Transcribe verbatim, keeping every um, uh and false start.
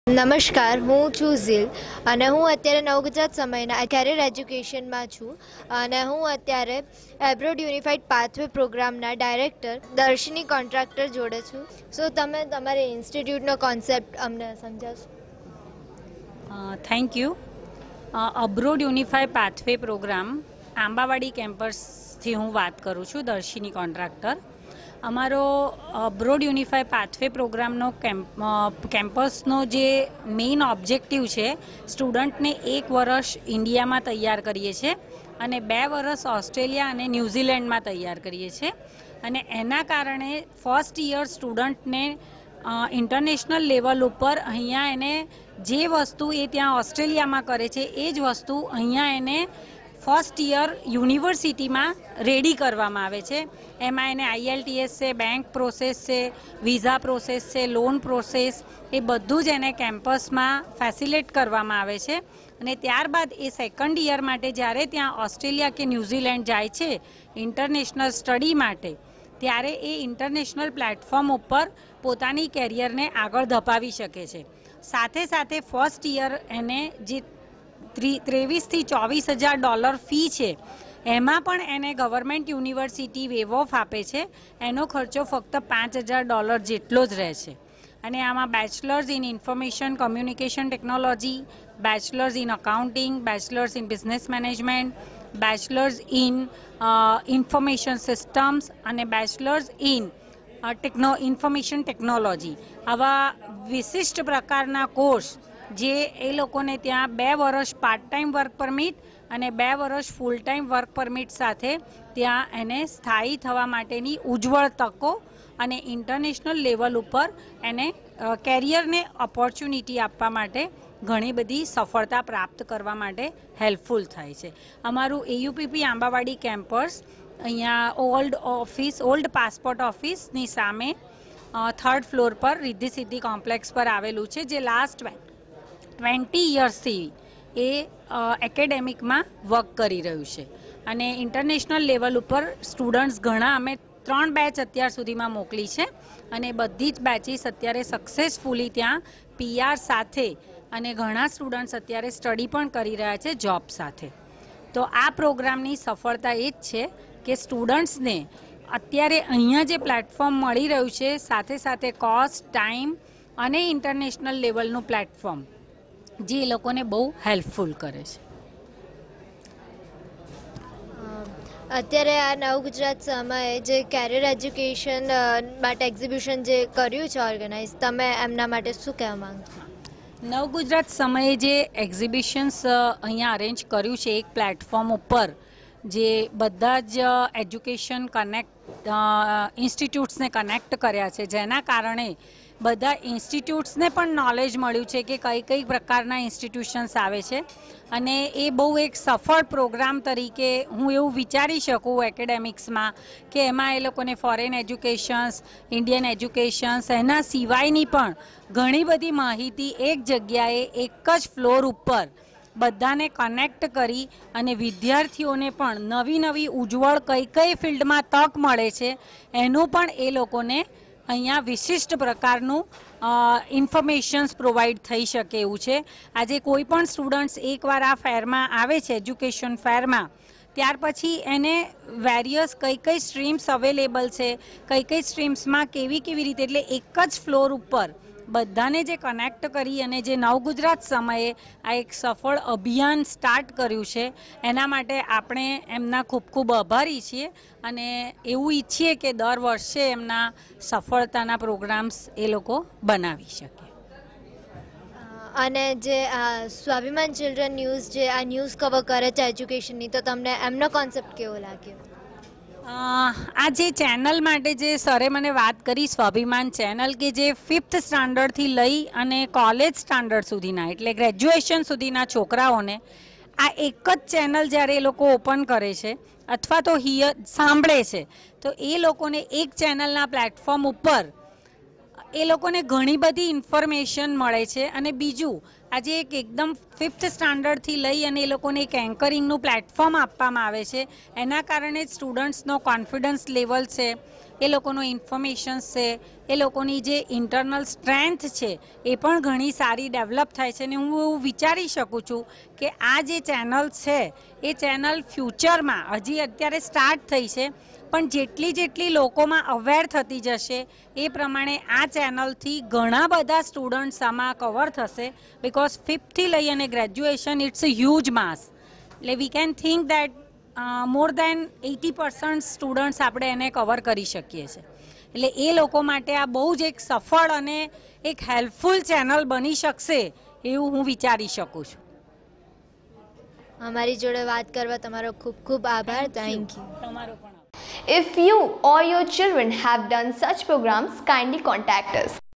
નમસ્કાર, હું છું ઝીલ અને હું અત્યારે નવ ગુજરાત સમયના કેરિયર એજ્યુકેશનમાં છું અને હું અત્યારે એબ્રોડ યુનિફાઈડ પાથવે પ્રોગ્રામના ડાયરેક્ટર દર્શિની કોન્ટ્રાક્ટર જોડે છું. સો તમે તમારી ઇન્સ્ટિટ્યૂટનો કોન્સેપ્ટ અમને સમજાવશો? Thank you. Abroad unified pathway programme Ambawadi કેમ્પસથી હું વાત કરું છું, દર્શિની કોન્ટ્રાક્ટર. અમારો અબ્રોડ યુનિફાઈડ પાથવે પ્રોગ્રામનો કેમ્પ કેમ્પસનો જે મેઇન ઓબ્જેક્ટિવ છે, સ્ટુડન્ટને એક વર્ષ ઇન્ડિયામાં તૈયાર કરીએ છીએ અને બે વર્ષ ઓસ્ટ્રેલિયા અને ન્યૂઝીલેન્ડમાં તૈયાર કરીએ છીએ. અને એના કારણે ફર્સ્ટ યર સ્ટુડન્ટને ઇન્ટરનેશનલ લેવલ ઉપર અહીંયા એને જે વસ્તુ એ ત્યાં ઓસ્ટ્રેલિયામાં કરે છે એ જ વસ્તુ અહીંયા એને ફર્સ્ટ યર યુનિવર્સિટીમાં રેડી કરવામાં આવે છે. એમાં એને આઈએલટીએસ છે, બેંક પ્રોસેસ છે, વિઝા પ્રોસેસ છે, લોન પ્રોસેસ, એ બધું જ એને કેમ્પસમાં ફેસિલિટેટ કરવામાં આવે છે. અને ત્યારબાદ એ સેકન્ડ યર માટે જ્યારે ત્યાં ઓસ્ટ્રેલિયા કે ન્યૂઝીલેન્ડ જાય છે ઇન્ટરનેશનલ સ્ટડી માટે, ત્યારે એ ઇન્ટરનેશનલ પ્લેટફોર્મ ઉપર પોતાની કેરિયરને આગળ ધપાવી શકે છે. સાથે સાથે ફર્સ્ટ યર એને જે ત્રેવીસથી ચોવીસ હજાર ડોલર ફી છે, એમાં પણ એને ગવર્મેન્ટ યુનિવર્સિટી વેવ ઓફ આપે છે. એનો ખર્ચો ફક્ત પાંચ હજાર ડોલર જેટલો જ રહે છે. અને આમાં bachelors in information communication technology, bachelors in accounting, bachelors in business management, bachelors in information systems અને bachelors in techno information technology, આવા વિશિષ્ટ પ્રકારના કોર્સ જે એ લોકોને ત્યાં બે વર્ષ પાર્ટ ટાઈમ વર્ક પરમિટ અને બે વર્ષ ફૂલ ટાઈમ વર્ક પરમિટ સાથે ત્યાં એને સ્થાયી થવા માટેની ઉજ્જવળ તકો અને ઇન્ટરનેશનલ લેવલ ઉપર એને કેરિયરને ઓપોર્ચ્યુનિટી આપવા માટે ઘણી બધી સફળતા પ્રાપ્ત કરવા માટે હેલ્પફુલ થાય છે. અમારું એયુપીપી આંબાવાડી કેમ્પસ અહીંયા ઓલ્ડ ઓફિસ ઓલ્ડ પાસપોર્ટ ઓફિસની સામે થર્ડ ફ્લોર પર રિદ્ધિ સિદ્ધિ કોમ્પ્લેક્સ પર આવેલું છે, જે લાસ્ટ ટ્વેન્ટી યર્સથી એ એકેડેમિકમાં વર્ક કરી રહ્યું છે. અને ઇન્ટરનેશનલ લેવલ ઉપર સ્ટુડન્ટ્સ ઘણા અમે ત્રણ બેચ અત્યાર સુધીમાં મોકલી છે અને બધી જ બેચીસ અત્યારે સક્સેસફુલી ત્યાં પીઆર સાથે અને ઘણા સ્ટુડન્ટ્સ અત્યારે સ્ટડી પણ કરી રહ્યા છે જોબ સાથે. તો આ પ્રોગ્રામની સફળતા એ જ છે કે સ્ટુડન્ટ્સને અત્યારે અહીંયા જે પ્લેટફોર્મ મળી રહ્યું છે, સાથે સાથે કોસ્ટ, ટાઈમ અને ઇન્ટરનેશનલ લેવલનું પ્લેટફોર્મ જે એ લોકોને બહુ હેલ્પફુલ કરે છે. અત્યારે આ નવ ગુજરાત સમયે જે કેરિયર એજ્યુકેશન માટે એક્ઝિબિશન જે કર્યું છે ઓર્ગેનાઇઝ, તમે એમના માટે શું કહેવા માંગો? નવ ગુજરાત સમયે જે એક્ઝિબિશન્સ અહીંયા અરેન્જ કર્યું છે એક પ્લેટફોર્મ ઉપર, જે બધા જ એજ્યુકેશન કનેક્ટ ઇન્સ્ટિટ્યૂટ્સને કનેક્ટ કર્યા છે, જેના કારણે બધા ઇન્સ્ટિટ્યૂટ્સને પણ નોલેજ મળ્યું છે કે કઈ કઈ પ્રકારના ઇન્સ્ટિટ્યુશન્સ આવે છે. અને એ બહુ એક સફળ પ્રોગ્રામ તરીકે હું એવું વિચારી શકું એકેડેમિક્સમાં કે એમાં એ લોકોને ફોરેન એજ્યુકેશન્સ, ઇન્ડિયન એજ્યુકેશન્સ, એના સિવાયની પણ ઘણી બધી માહિતી એક જગ્યાએ એક જ ફ્લોર ઉપર બધાને કનેક્ટ કરી અને વિદ્યાર્થીઓને પણ નવી નવી ઉજ્જવળ કઈ કઈ ફિલ્ડમાં તક મળે છે એનું પણ એ લોકોને અહીંયા વિશિષ્ટ પ્રકારનું ઇન્ફોર્મેશન્સ પ્રોવાઈડ થઈ શકે એવું છે. આજે કોઈ પણ સ્ટુડન્ટ્સ એકવાર આ ફેરમાં આવે છે, એજ્યુકેશન ફેરમાં, ત્યાર પછી એને વેરિયસ કઈ કઈ સ્ટ્રીમ્સ અવેલેબલ છે, કઈ કઈ સ્ટ્રીમ્સમાં કેવી કેવી રીતે, એટલે એક જ ફ્લોર ઉપર બધાને જે કનેક્ટ કરી અને જે નવ ગુજરાત સમયે આ એક સફળ અભિયાન સ્ટાર્ટ કર્યું છે, એના માટે આપણે એમના ખૂબ ખૂબ આભારી છીએ અને એવું ઈચ્છીએ કે દર વર્ષે એમના સફળતાના પ્રોગ્રામ્સ એ લોકો બનાવી શકે. અને જે આ સ્વાભિમાન ચિલ્ડ્રન ન્યૂઝ જે આ ન્યૂઝ કવર કરે છે એજ્યુકેશનની, તો તમને એમનો કોન્સેપ્ટ કેવો લાગ્યો? આ જે ચેનલ માટે જે સરે મને વાત કરી, સ્વાભિમાન ચેનલ, કે જે ફિફ્થ સ્ટાન્ડર્ડથી લઈ અને કોલેજ સ્ટાન્ડર્ડ સુધીના એટલે ગ્રેજ્યુએશન સુધીના છોકરાઓને આ એક જ ચેનલ જ્યારે એ લોકો ઓપન કરે છે અથવા તો હિયર સાંભળે છે, તો એ લોકોને એક ચેનલના પ્લેટફોર્મ ઉપર એ લોકોને ઘણી બધી ઇન્ફોર્મેશન મળે છે. અને બીજું આજે એક એકદમ ફિફ્થ સ્ટાન્ડર્ડથી લઈ અને એ લોકોને એક એન્કરિંગનું પ્લેટફોર્મ આપવામાં આવે છે. એના કારણે જ સ્ટુડન્ટ્સનો કોન્ફિડન્સ લેવલ છે, એ લોકોનો ઇન્ફોર્મેશન્સ છે, એ લોકોની જે ઇન્ટરનલ સ્ટ્રેન્થ છે એ પણ ઘણી સારી ડેવલપ થાય છે. અને હું એવું વિચારી શકું છું કે આ જે ચેનલ છે એ ચેનલ ફ્યુચરમાં, હજી અત્યારે સ્ટાર્ટ થઈ છે, પણ જેટલી જેટલી લોકોમાં અવેર થતી જશે એ પ્રમાણે આ ચેનલથી ઘણા બધા સ્ટુડન્ટ્સ આમાં કવર થશે. બિકોઝ ફિફ્થથી લઈ અને graduation it's a huge mass. એટલે we can think that more than eighty percent students આપણે એને કવર કરી શકીએ છીએ. એટલે એ લોકો માટે આ બહુ જ એક સફળ અને એક હેલ્પફુલ ચેનલ બની શકશે એવું હું વિચારી શકું છું. અમારી જોડે વાત કરવા તમારો ખૂબ ખૂબ આભાર. Thank you. તમારો પણ. If you or your children have done such programs, kindly contact us.